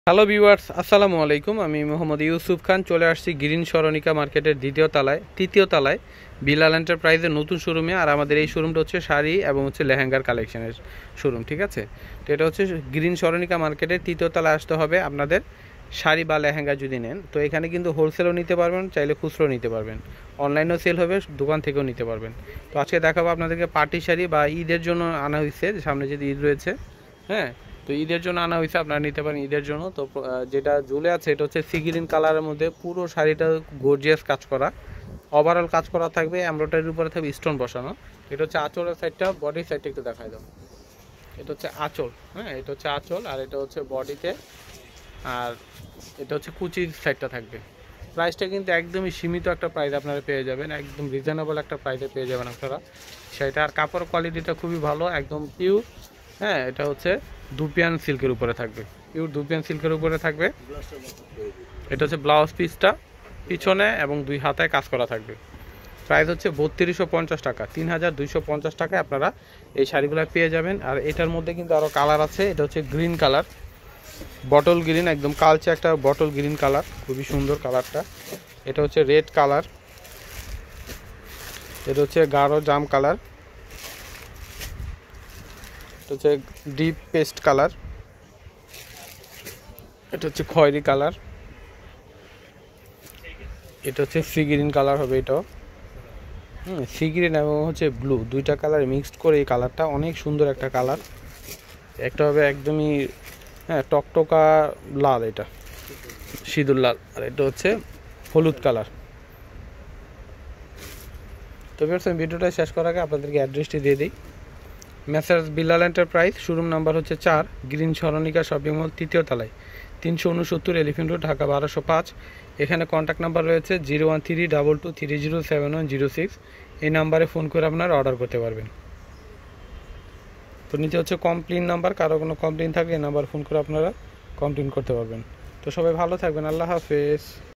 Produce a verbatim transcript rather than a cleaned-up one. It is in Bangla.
হ্যালো ভিউয়ার্স, আসসালামু আলাইকুম। আমি মোহাম্মদ ইউসুফ খান চলে আসছি গ্রিন সরণিকা মার্কেটের দ্বিতীয় তলায় তৃতীয় তলায় বিলাল এন্টারপ্রাইজের নতুন শোরুমে। আর আমাদের এই শোরুমটা হচ্ছে শাড়ি এবং হচ্ছে লেহেঙ্গার কালেকশনের শোরুম, ঠিক আছে। তো এটা হচ্ছে গ্রিন সরণিকা মার্কেটের তৃতীয় তলায় আসতে হবে আপনাদের। শাড়ি বা লেহেঙ্গা যদি নেন তো এখানে কিন্তু হোলসেলও নিতে পারবেন, চাইলে খুচরো নিতে পারবেন, অনলাইনেও সেল হবে, দোকান থেকেও নিতে পারবেন। তো আজকে দেখাবো আপনাদেরকে পার্টি শাড়ি বা ঈদের জন্য আনা হয়েছে, সামনে যদি ঈদ রয়েছে, হ্যাঁ। তো ঈদের জন্য আনা হয়েছে, আপনারা নিতে পারেন ঈদের জন্য। তো যেটা ঝুলে আছে এটা হচ্ছে সি গ্রিন কালারের মধ্যে, পুরো শাড়িটা গর্জিয়াস কাজ করা, ওভারঅল কাজ করা থাকবে, এমব্রয়ডারির উপরে থাকবে স্টোন বসানো। এটা হচ্ছে আঁচলের সাইডটা, বডির সাইডটা একটু দেখাই দাও। এটা হচ্ছে আঁচল, হ্যাঁ, এটা হচ্ছে আঁচল, আর এটা হচ্ছে বডিতে, আর এটা হচ্ছে কুচির সাইডটা থাকবে। প্রাইসটা কিন্তু একদমই সীমিত একটা প্রাইস আপনারা পেয়ে যাবেন, একদম রিজনেবল একটা প্রাইসে পেয়ে যাবেন আপনারা সেটা। আর কাপড় কোয়ালিটিটা খুবই ভালো, একদম পিওর, হ্যাঁ। এটা হচ্ছে দুপিয়ান সিল্কের উপরে থাকবে, পিওর দুপিয়ান সিল্কের উপরে থাকবে। এটা হচ্ছে ব্লাউজ পিসটা পিছনে এবং দুই হাতায় কাজ করা থাকবে। প্রাইস হচ্ছে বত্রিশশো পঞ্চাশ টাকা, তিন হাজার দুইশো পঞ্চাশ টাকায় আপনারা এই শাড়িগুলো পেয়ে যাবেন। আর এটার মধ্যে কিন্তু আরও কালার আছে। এটা হচ্ছে গ্রিন কালার, বটল গ্রিন, একদম কালচে একটা বটল গ্রিন কালার, খুবই সুন্দর কালারটা। এটা হচ্ছে রেড কালার, এটা হচ্ছে গাঢ় জাম কালার, এটা হচ্ছে ডিপ পেস্ট কালার, এটা হচ্ছে খয়েরি কালার, এটা হচ্ছে সি গ্রিন কালার হবে এটাও। হুম, সি গ্রিন এবং হচ্ছে ব্লু দুইটা কালার মিক্সড করে এই কালারটা অনেক সুন্দর একটা কালার। একটা হবে একদমই, হ্যাঁ, টকটকা লাল, এটা সিঁদুর লাল, আর এটা হচ্ছে হলুদ কালার। তো ভিউয়ার্স, আমি ভিডিওটা শেষ করার আগে আপনাদেরকে অ্যাড্রেসটি দিয়ে দিই। Messrs Bilal enterprise, showroom number হচ্ছে চার, গ্রিন সরণিকা শপিং মল, তৃতীয় তলায়, তিনশো উনসত্তর এলিফেন্ট রোড, ঢাকা বারোশো পাঁচ। এখানে কন্ট্যাক্ট নাম্বার রয়েছে zero one three double two three zero seven one zero six. এই নাম্বারে ফোন করে আপনারা অর্ডার করতে পারবেন। তো নিচে হচ্ছে কমপ্লেন নাম্বার, কারো কোনো কমপ্লেন থাকলে এই নাম্বার ফোন করে আপনারা কমপ্লেন করতে পারবেন। তো সবাই ভালো থাকবেন, আল্লাহ হাফেজ।